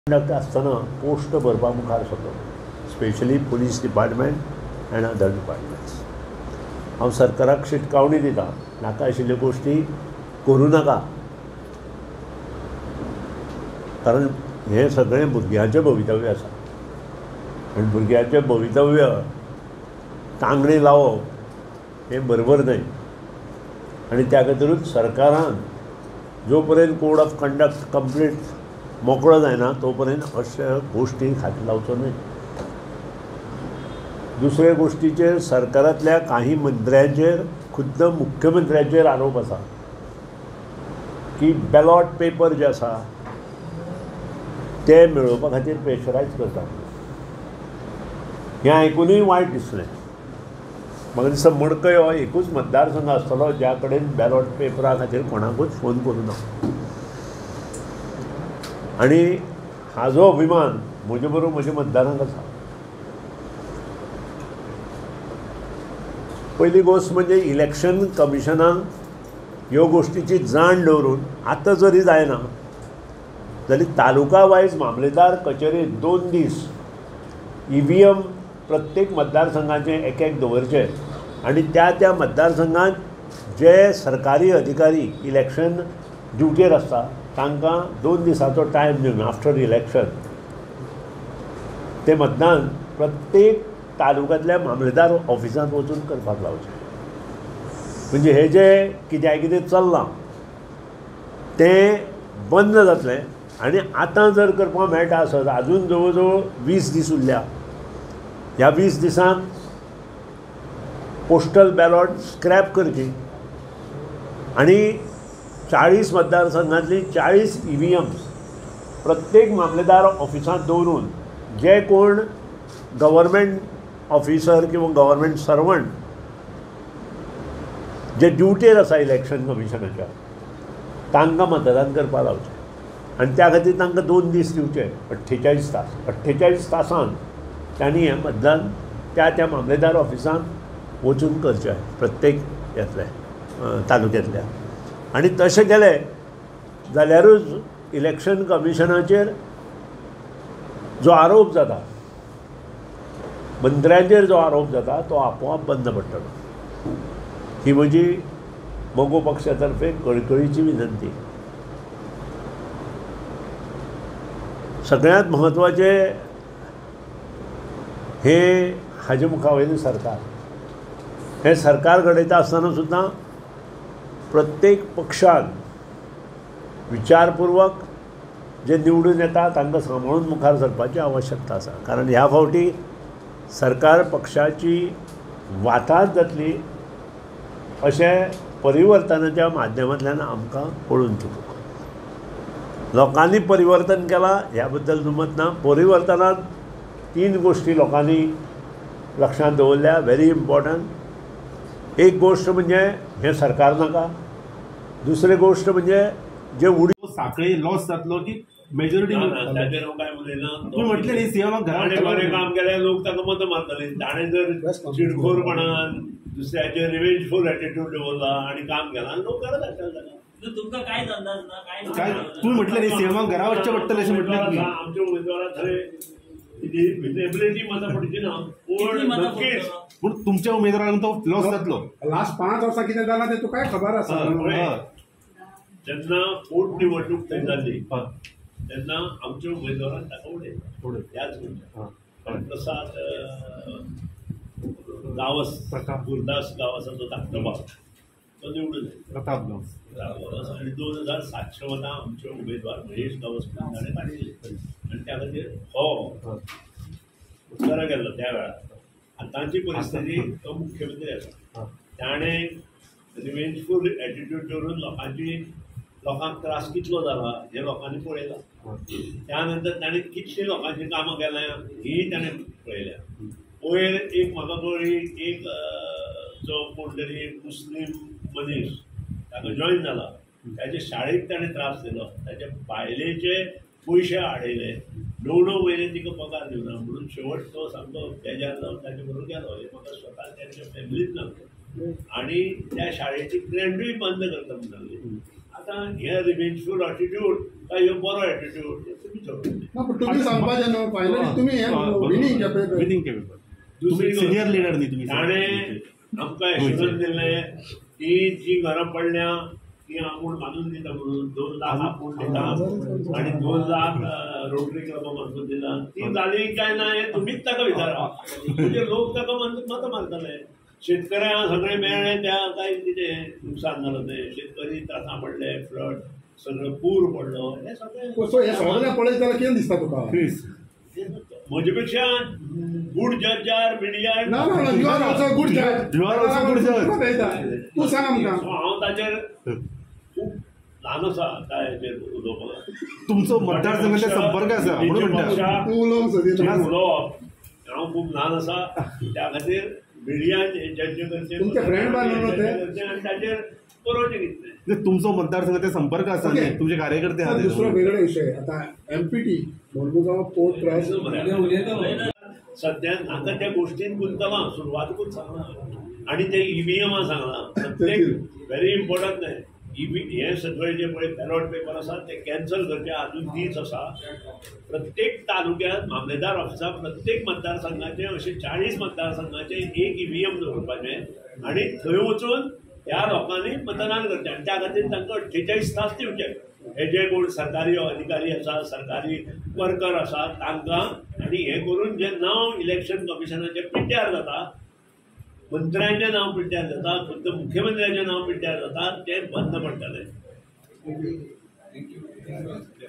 Conduct आसतना post भरपा मुखार सरलो, specially police department and other departments. हांव सरकाराक शिटकावणी दिता, नाका आशिल्ल्यो गोश्टी करूं नाका, कारण हें सगळें भुरग्यांचें भवितव्य आसा आनी भुरग्यांचें भवितव्य तांगडी लावप हें बरोबर न्हय. आनी त्या खातीरूच सरकारान जो पर्यंत कोड ऑफ कंडक्ट कंप्लीट मोकळो जायना तो पर्यंत अशा गोश्टींक हात लावचो न्हय. दुसरे गोश्टीचेर सरकारांतल्या काही मंत्र्यांचेर, खुद्द मुख्यमंत्र्याचेर आरोप आसा की बॅलॉट पेपर जे आसा ते मेळोवपा खातीर प्रेशरायज करता. हें आयकुनूय वायट दिसलें. म्हाका दिसता मडकय हो एकूच मतदारसंघ आसतलो ज्या कडेन बॅलॉट पेपरा खातीर कोणाकूच फोन करूं ना. आनी हाजो अभिमान म्हजे बरोबर म्हज्या मतदारांक आसा. पयली गोश्ट म्हणजे इलेक्शन कमिशनान ह्यो गोश्टीची जाण दवरून आतां जरी जायना जाल्यार तालुका वायज मामलेदार कचेरेंत 2 दीस EVM प्रत्येक मतदारसंघाचे एक दवरचे आनी त्या मतदारसंघात जे सरकारी अधिकारी इलेक्शन ड्युटीर आसता तांकां 2 दिसाचो टायम दिवन आफ्टर इलेक्शन ते मतदान प्रत्येक तालुक्यांतल्या मामलेदार ऑफिसांत वचून करपाक लावचें. म्हणजे हे जे कितें चल्लां तें बंद जातलें. आनी आतां जर करपाक मेळटा आसत, आजून जवळ जवळ 20 दीस उरल्या. ह्या 20 दिसांत पोस्टल बॅलॉट स्क्रॅप करची आनी 40 मतदारसंघांतली 40 EVMs प्रत्येक मामलेदार ऑफिसांत दवरून जे कोण गव्हर्मेंट ऑफिसर किंवा गव्हर्मेंट सर्वंट जे ड्युटीर आसा इलेक्शन कमिशनाच्या तांकां मतदान करपाक लावचें. आनी त्या खातीर तांकां 2 दीस दिवचे, 48 तास. 48 तासांत तांणी हें मतदान त्या मामलेदार ऑफिसांत वचून करचें प्रत्येक ह्यातल्या तालुक्यांतल्या. आनी तशें केलें जाल्यारूच इलेक्शन कमिशनाचेर जो आरोप जाता, मंत्र्यांचेर जो आरोप जाता तो आपोआप बंद पडटलो. ही म्हजी मोगो पक्षा तर्फे कळकळीची विनंती. सगळ्यांत म्हत्वाचें हें हाजे मुखा वयलें सरकार. हें सरकार घडयता आसतना सुद्दां प्रत्येक पक्षान विचारपूर्वक जे निवडून येता तांकां सांबाळून मुखार सरपाची आवश्यकता आसा. कारण ह्या फावटी सरकार पक्षाची वाताहत जातली अशें परिवर्तनाच्या माध्यमांतल्यान आमकां पळोवन चुकलो. लोकांनी परिवर्तन केलां ह्या बद्दल दुमत ना. परिवर्तनांत 3 गोश्टी लोकांनी लक्षांत दवरल्या, व्हेरी इम्पॉर्टंट. एक गोश्ट म्हणजे हें सरकार नाका. दुसरी गोश्ट म्हणजे जे उडी साखळी लॉस जातलो की मेजॉरिटी ताचेर हांव काय उलयना. तुम्ही म्हटलें न्ही सीएम बरें काम केलें लोक ताका मत मारतले. ताणें जर चिडखोरपणान दुसऱ्याचेर रिवेंजफूल एटिट्यूड दवरला आनी काम केलां आनी लोक घरा धाडटले ताका. तुमकां कांयच अंदाज ना, काय तुम्ही म्हटलें न्ही सीएमाक घरा वचचें पडटलें अशें म्हटलें तुम्ही. आमच्या उमेदवाराक थंय विजिबिलिटी मतां पडची ना, पूण नक्कीच पूण तुमच्या उमेदवारांक तो लॉस जातलो. लास्ट 5 वर्सां कितें जालां तें तुकाय खबर आसा. जेन्ना पोटनिवडणूक थंय जाल्ली तेन्ना आमच्या उमेदवारान ताका उडयलो. त्याच म्हणजे प्रसाद गावस, गुरदास गावसाचो धाकटो भाव तो निवडून प्रताप गावस आनी 2700 मतां आमचे उमेदवार महेश गावस ताणें काडिल्ली. आनी त्या खातीर हो उत्तरा गेल्लो त्या वेळार. आतांची परिस्थिती तो मुख्यमंत्री आसा. ताणें रिवेंजफूल एटिट्यूड दवरून लोकांक त्रास कितलो जाला हें लोकांनी पळयलां. त्या नंतर ताणें कितलीं लोकांची कामां केल्या ही ताणें पळयल्या. वयर एक म्हाका कळ्ळी एक जो कोण तरी मुस्लीम मनीस ताका जॉयन जाला, ताचे शाळेक ताणें त्रास दिलो, ताचे बायलेचे पयशे आडयले, 9 म्हयने तिका पगार दिवना म्हणून शेवट तो सामको बेजार जावन ताचे बरोबर गेलो. हे म्हाका स्वता तांच्या फॅमिलींत सांगलो. आनी त्या शाळेची ग्रँडूय बंद करता म्हणटाली. आतां हे रिवेंजफूल एटिट्यूड काय ह्यो बरो एटिट्यूड तुमी ठरवतले. ना पण तुम्ही सांगपाचें न्हू फायनली तुम्ही हे विनिंग केपेबल. Winning capable. दुसरी तुम्ही सिनियर लिडर न्ही तुम्ही. ताणें आमकां एश्युरन्स दिलें की जी घरां पडल्या ती आपूण बांदून दिता म्हणून 2 लाख आपूण दिता आनी 2 लाख रोटरी क्लबा मार्फत दिला. ती जाली काय ना हे तुमीच ताका विचारा. म्हणजे लोक ताका मत मारतले. शेतकऱ्यांक सगळे मेळ्ळे त्या काय कितें नुकसान जालें तें शेतकरी त्रासां पडले फ्लड सगळं पूर पडलो हे सगळें कसो हे सगळें पळयत जाल्यार कितें दिसता तुका. म्हजे पेक्षा गुड जजार मिडिया ना ना ना यू आर ऑल्सो गुड जज. You are also good judge. तूं सांग आमकां. हांव ताचेर खूब ल्हान आसा काय हेचेर उलोवपाक. तुमचो मतदारसंघाचे संपर्क आसा म्हणून म्हणटा. तूं उलोवंक सोदिना. उलोवप हांव खूब ल्हान आसा त्या खातीर मिडियान चर्चा करचें तुमचे friend बांदून ते? आनी ताचेर बरोवचें कितें. तुमचो मतदारसंघाचे संपर्क आसा न्ही तुमचे कार्यकर्ते आहात दुसरो वेगळो विशय आता एमपीटी मडगांव पोर्ट ट्रस्ट सध्या आता त्या गोष्टीन गुंतला सुरवातूच सांगला आणि ते ईव्हीएम सांगला प्रत्येक व्हेरी इम्पॉर्टंट नाही हे सगळे जे पळय बॅलॉट पेपर आसा ते कॅन्सल करचे अजून दीस आसा. प्रत्येक तालुक्यात मामलेदार ऑफिसात प्रत्येक मतदारसंघाचे असे 40 मतदारसंघाचे एक ईव्हीएम दवरपाचे आणि थंय वचून ह्या लोकांनी मतदान करचें आनी त्या खातीर तांकां 48 तास दिवचे. हे जे कोण सरकारी अधिकारी आसा सरकारी वर्कर आसा तांकां आनी हे करून जे नांव इलेक्शन कमिशनाचे पिड्ड्यार जाता मंत्र्यांचें नांव पिड्ड्यार जाता फक्त मुख्यमंत्र्याचें नांव पिड्ड्यार जाता तें बंद पडटलें.